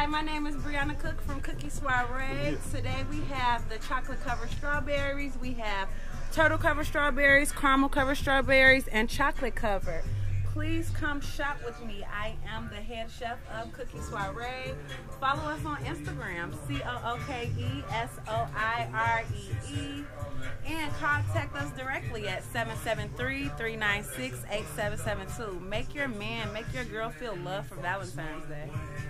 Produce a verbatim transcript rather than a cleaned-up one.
Hi, my name is Brianna Cook from Cookie Soiree. Today we have the chocolate covered strawberries. We have turtle covered strawberries, caramel covered strawberries, and chocolate covered. Please come shop with me. I am the head chef of Cookie Soiree. Follow us on Instagram, C O O K E S O I R E E. And contact us directly at seven seven three, three nine six, eight seven seven two. Make your man, make your girl feel love for Valentine's Day.